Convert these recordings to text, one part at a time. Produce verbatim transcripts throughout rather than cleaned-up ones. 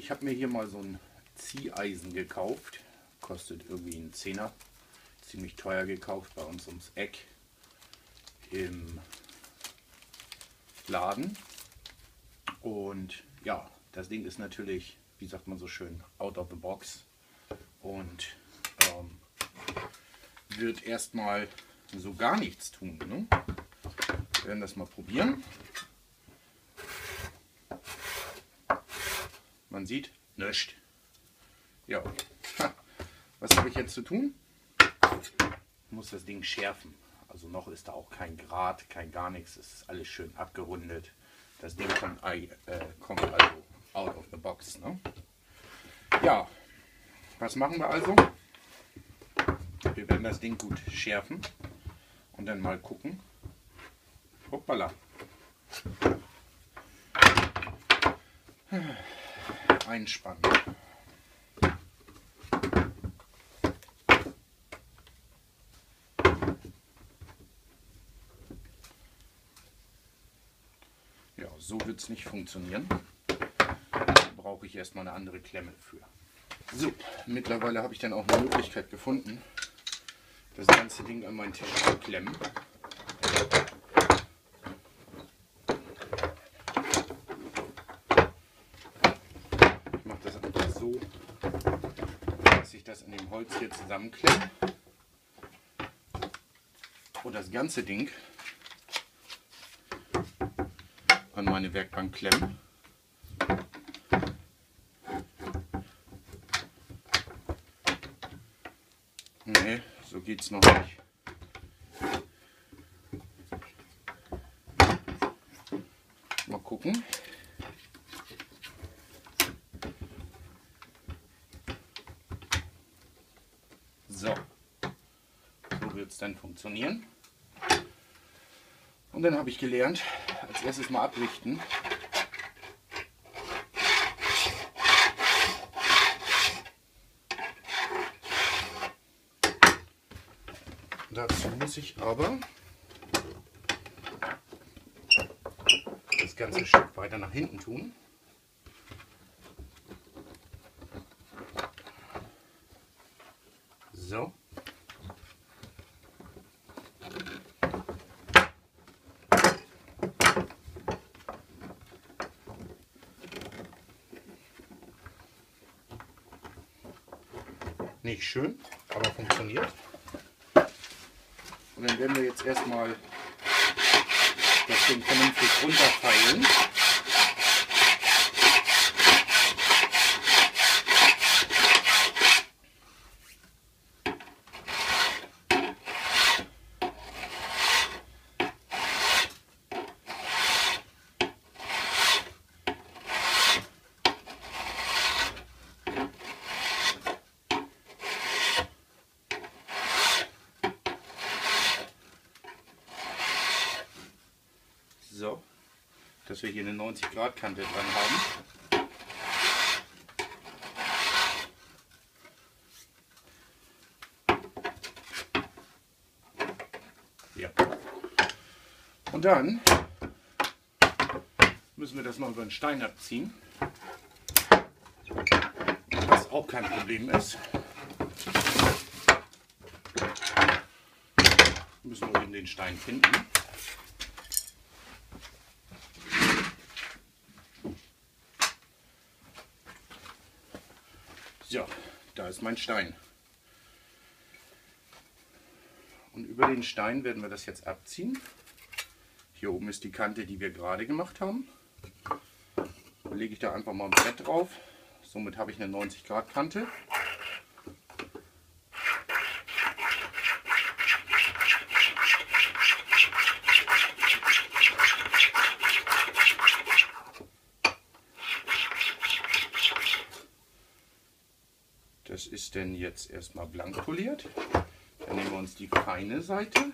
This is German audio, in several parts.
ich habe mir hier mal so ein Zieheisen gekauft. Kostet irgendwie einen Zehner. Ziemlich teuer gekauft bei uns ums Eck im Laden. Und ja, das Ding ist natürlich, wie sagt man so schön, out of the box. Und ähm, wird erstmal so gar nichts tun. Ne? Wir werden das mal probieren. Man sieht nichts. Ja, was habe ich jetzt zu tun? Ich muss das Ding schärfen. Also noch ist da auch kein Grad, kein gar nichts. Es ist alles schön abgerundet. Das Ding kommt, äh, kommt also out of the box. Ne? Ja, was machen wir also? Wir werden das Ding gut schärfen und dann mal gucken. Hoppala. Einspannen. Ja, so wird es nicht funktionieren. Da brauche ich erstmal eine andere Klemme für. So, mittlerweile habe ich dann auch eine Möglichkeit gefunden, das ganze Ding an meinen Tisch zu klemmen. Ich mache das einfach so, dass ich das in dem Holz hier zusammenklemme und das ganze Ding an meine Werkbank klemmen. Nee, so geht's noch nicht. Mal gucken. So, so wird es dann funktionieren. Und dann habe ich gelernt, als erstes mal abrichten. Dazu muss ich aber das ganze Stück weiter nach hinten tun. So. Nicht schön, aber funktioniert. Und dann werden wir jetzt erstmal das Ding vernünftig runterfeilen. So, dass wir hier eine neunzig Grad Kante dran haben. Ja. Und dann müssen wir das noch über den Stein abziehen, was auch kein Problem ist. Wir müssen nur eben den Stein finden. So, da ist mein Stein. Und über den Stein werden wir das jetzt abziehen. Hier oben ist die Kante, die wir gerade gemacht haben. Da lege ich da einfach mal ein Brett drauf. Somit habe ich eine neunzig Grad Kante. Das ist denn jetzt erstmal blank poliert. Dann nehmen wir uns die feine Seite.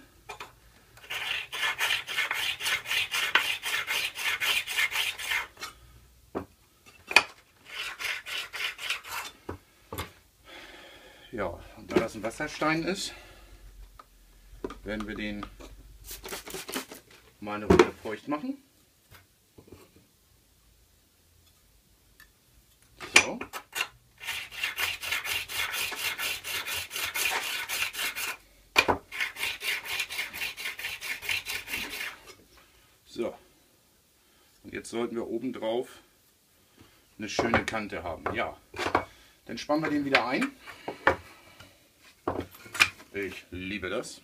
Ja, und da das ein Wasserstein ist, werden wir den mal eine Runde feucht machen. So. sollten wir oben drauf eine schöne Kante haben. Ja, dann spannen wir den wieder ein. Ich liebe das.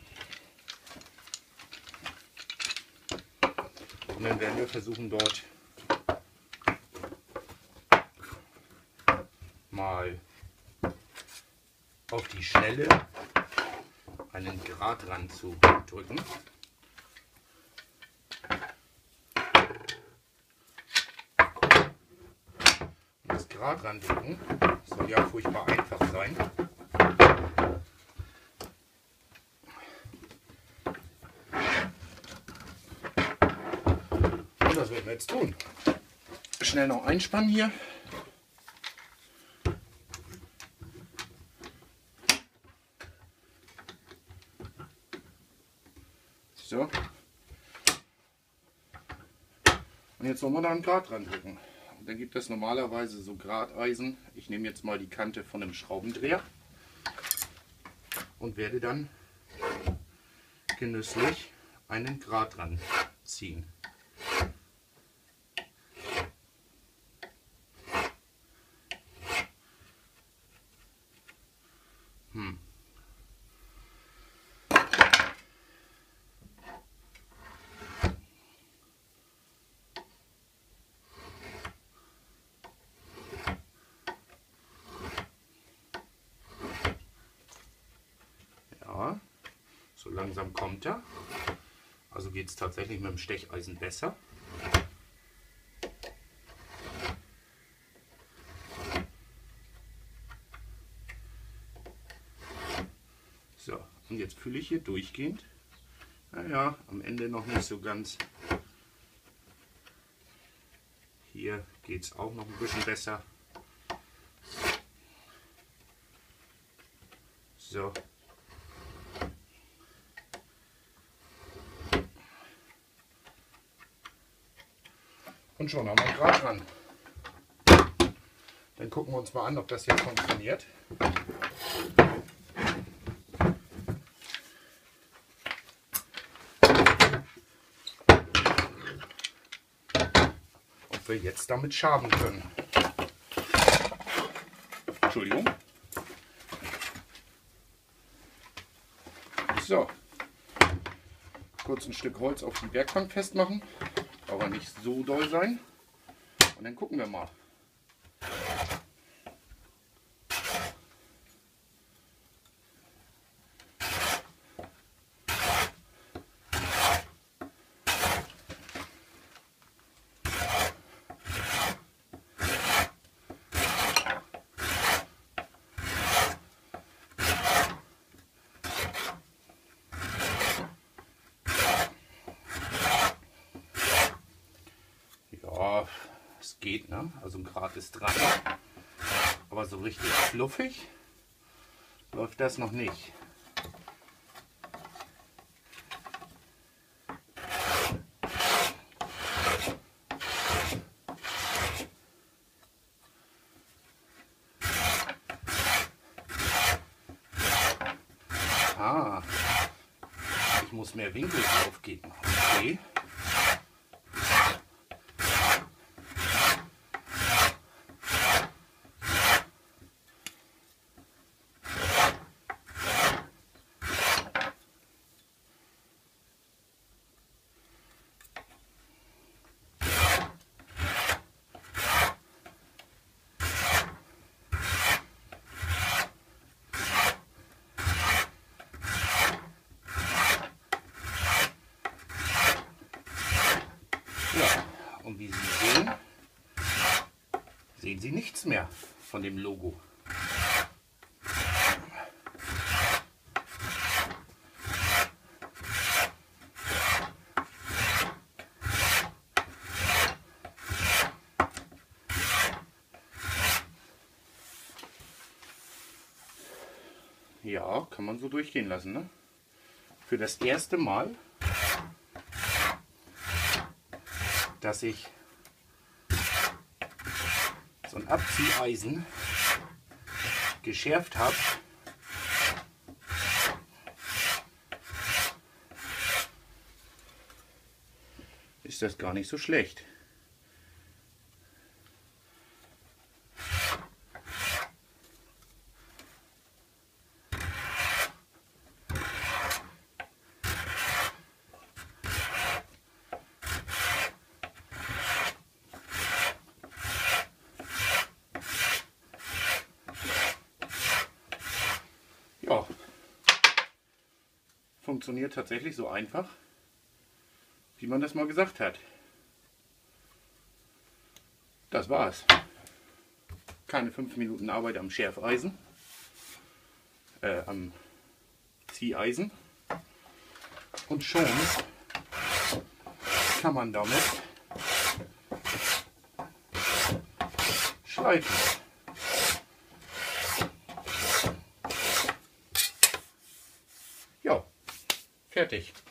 Und dann werden wir versuchen, dort mal auf die Schnelle einen Grat ran zu drücken. Und das Grat ran drücken soll ja furchtbar einfach sein. Und das werden wir jetzt tun. Schnell noch einspannen hier. So. Und jetzt sollen wir da einen Grat dran drücken. Und dann gibt es normalerweise so Grateisen. Ich nehme jetzt mal die Kante von einem Schraubendreher und werde dann genüsslich einen Grat dran ziehen. Hm. Ja, so langsam kommt er. Also geht es tatsächlich mit dem Stecheisen besser. So, und jetzt fühle ich hier durchgehend. Naja, am Ende noch nicht so ganz. Hier geht es auch noch ein bisschen besser. So. Und schon haben wir Grat dran. Dann gucken wir uns mal an, ob das jetzt funktioniert. Ob wir jetzt damit schaben können. Entschuldigung. So. Kurz ein Stück Holz auf die Werkbank festmachen. Aber nicht so doll sein. Und dann gucken wir mal. Ja, es geht, ne? Also ein Grat ist dran. Aber so richtig fluffig läuft das noch nicht. Ah, ich muss mehr Winkel aufgeben. Okay. Und wie Sie sehen, sehen Sie nichts mehr von dem Logo. Ja, kann man so durchgehen lassen, ne? Für das erste Mal, dass ich so ein Abzieheisen geschärft habe, ist das gar nicht so schlecht. funktioniert tatsächlich so einfach, wie man das mal gesagt hat. Das war's. Keine fünf Minuten Arbeit am Schärfeisen, äh, am Zieheisen. Und schon kann man damit schleifen. Ja, fertig.